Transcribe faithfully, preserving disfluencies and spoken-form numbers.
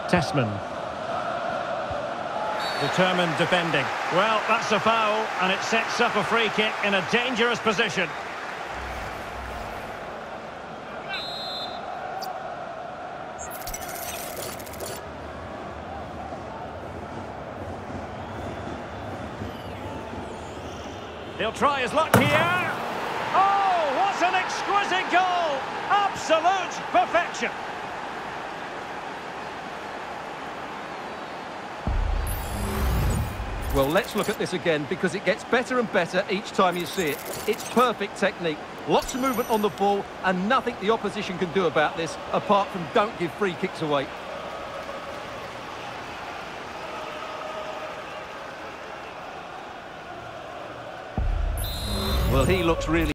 Tessman. Determined defending. Well, that's a foul, and it sets up a free kick in a dangerous position. He'll try his luck here. Oh, what an exquisite goal! Absolute perfection. Well, let's look at this again, because it gets better and better each time you see it. It's perfect technique, lots of movement on the ball, and nothing the opposition can do about this, apart from don't give free kicks away. Well, he looks really...